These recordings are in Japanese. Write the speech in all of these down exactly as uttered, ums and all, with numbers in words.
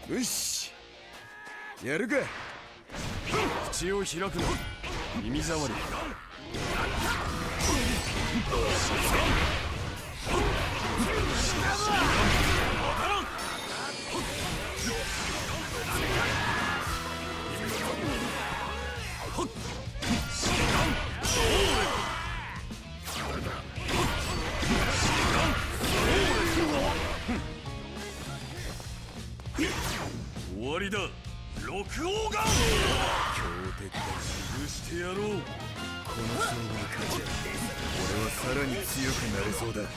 よし、やるか。口を開くの耳障り。終わりだ、六王眼。強敵だ。潰してやろう。この勝負に勝ちゃ俺はさらに強くなれそうだ。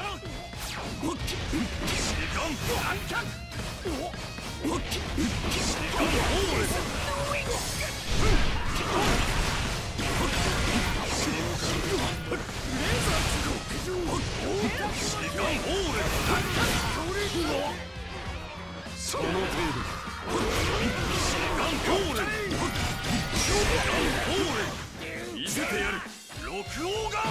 その程度。見せてやる、六王眼。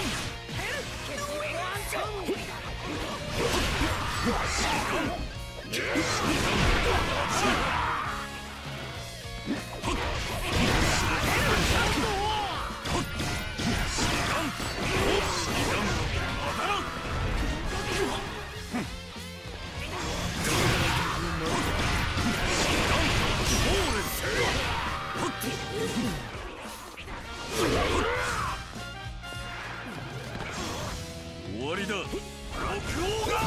終わりだ、六王眼。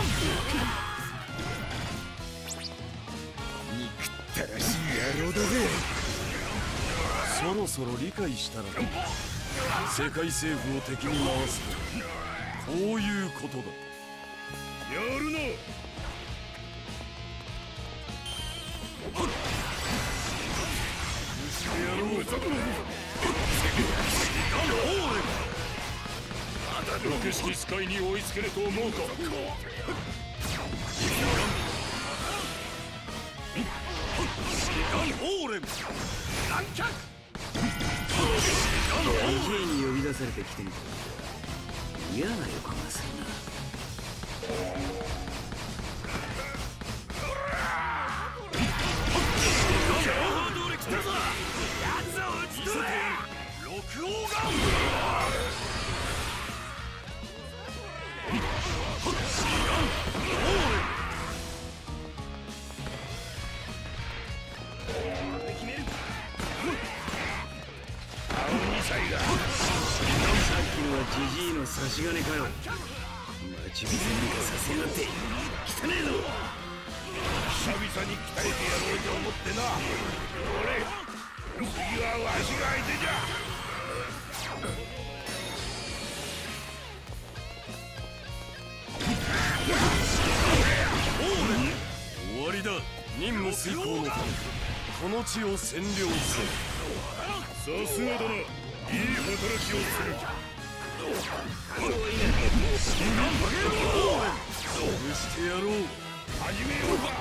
憎ったらしい野郎だぜ。そろそろ理解したら世界政府を敵に回すとこういうことだ。やるな。してやろうぞ。六式使いに追いつけると思うか。 ジェイに呼び出されてきてみた。嫌な予感がするな。 六王眼。 さっきのはジジイの差し金かよ。待ち伏せなんかさせやがって汚ねえぞ。 久々に鍛えてやろうと思ってな。俺、次はわしが相手じゃ。 終わりだ、任務遂行のためこの地を占領せよ。さすがだな、いい働きをする。潰してやろう。 始めようか。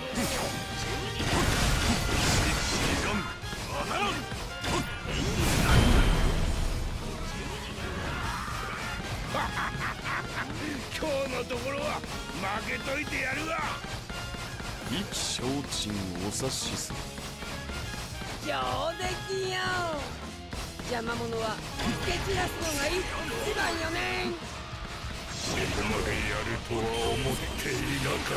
今日のところは負けといてやるわ。 意気消沈お察しする。 上出来よ。邪魔者は蹴散らすのが一番よね。 ここまでやるとは思っていなかった。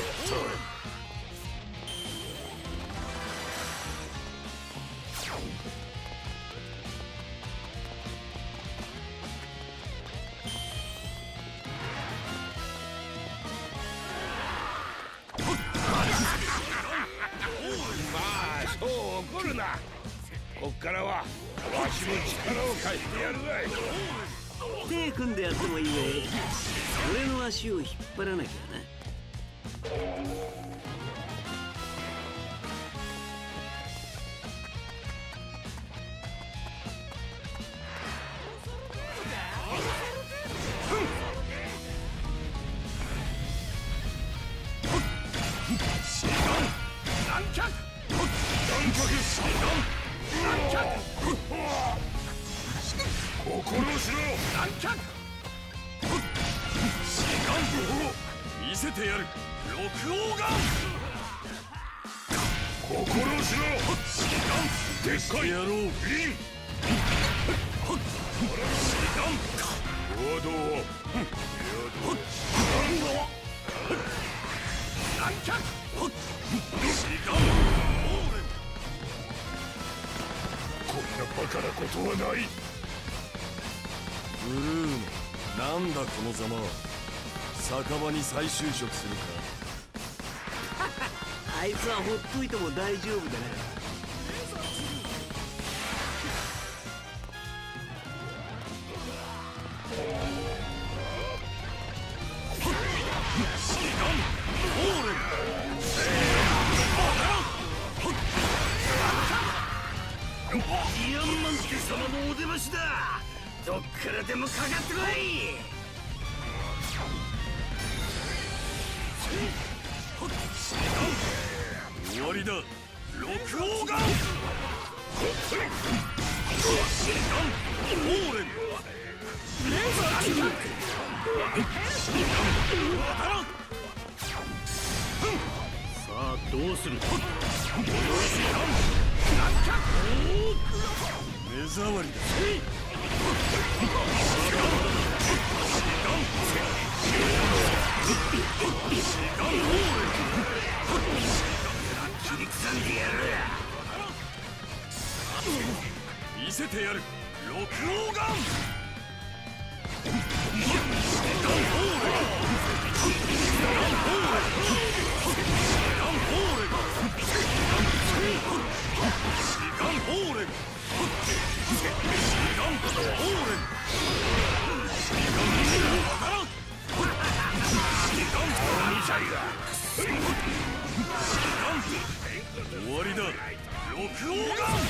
怒るな。こっからはわしも力を貸してやるわい。 手組んでやってもいいぜ。俺の足を引っ張らなきゃな。 見せてやる、六王眼。 心しろ。でっかいやろう。 リン行動をこんなバカなことはない。 ブルーノ、なんだこのざまは。酒場に再就職するか。 あいつはほっといても大丈夫だな。ディアンマンテ様のお出ましだ。どっからでもかかってこい。 終わりだ。六王眼。オーレン。レーザーキック。 さあどうする。 目障りだ。 切り刻んでやる。 見せてやる。六王眼。終わりだ。六王眼。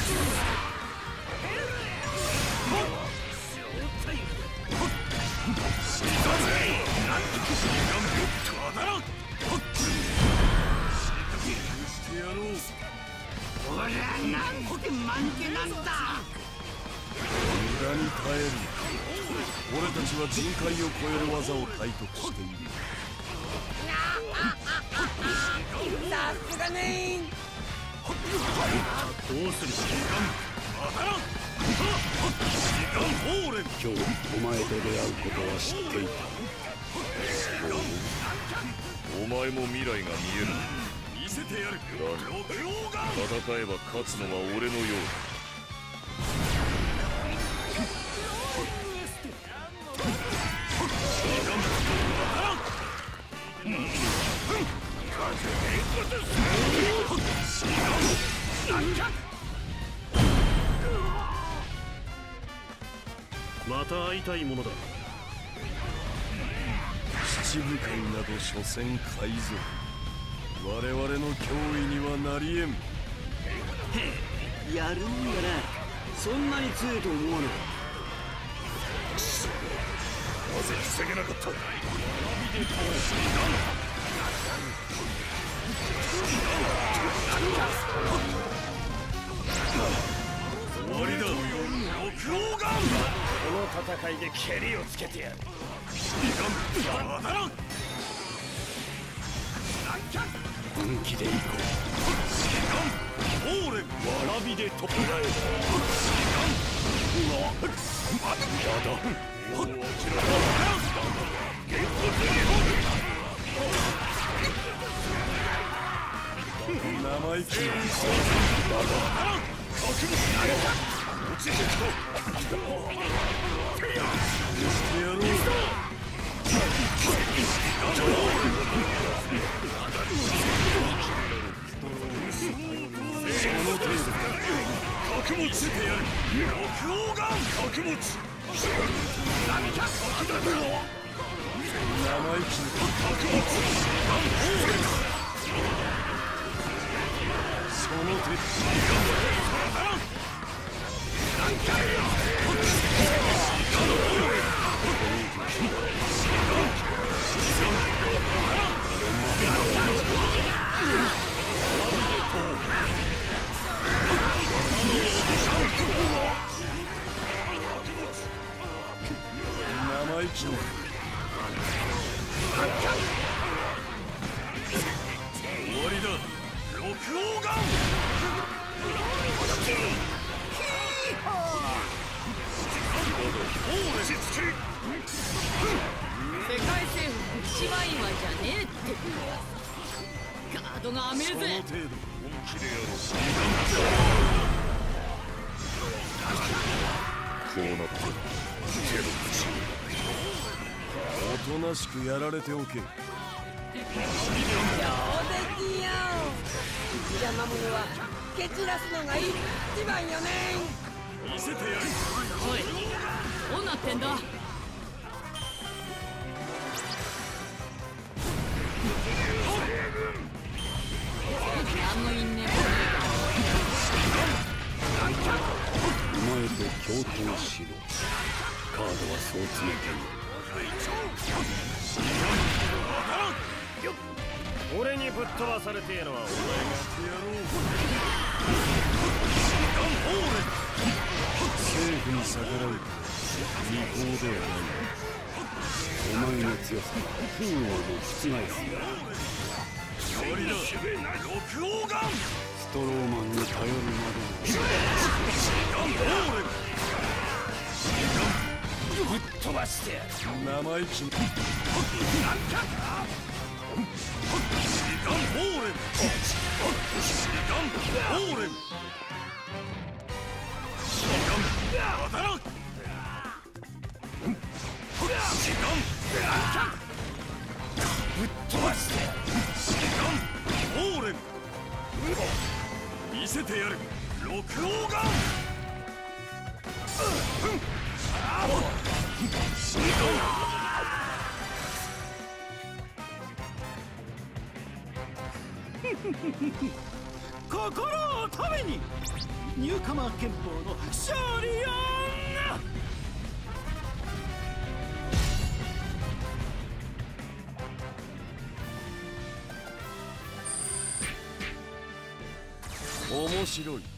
おりゃなんて間抜けなんだ。 無駄に耐える。俺たちは人海を超える技を体得している。 さすがねー。 どうする。 今日お前と出会うことは知っていた。お前も未来が見える。 見せてやる。六王眼。 戦えば勝つのは俺のようまた会いたいものだ。 七部会など所詮海賊。我々の脅威にはなりえん。 やるんだな。そんなに強いと思わない。 なぜ防げなかった。 終わりだ。六王眼。 この戦いで蹴りをつけてやる。本気で行こう。わらびで飛びらえ。 生意気な。してやろう。 覚悟してやる。六王眼。覚悟。 生意気な。その手。生意気な。終わりだ。六六王眼世界征服一枚岩じゃねえってガードが甘えるぜ。 その程度本気でやろう。こうなって手の口おとなしくやられておけ。 上出来よ。邪魔者は蹴散らすのが一番よね。 見せてやる。 おい、どうなってんだ。何の因縁もねえお前と共闘しろ。カードはそう詰めている。 俺にぶっ飛ばされてえのはお前がしてやろう。 政府に逆らう違法ではない。 お前の強さは不運をも覆すよ。 終わりだ。六王眼ストローマンに頼るまでぶっ飛ばしてやる。 生意気な見せてやる。六王眼心をためにニューカマー憲法の勝利よ。 面白い。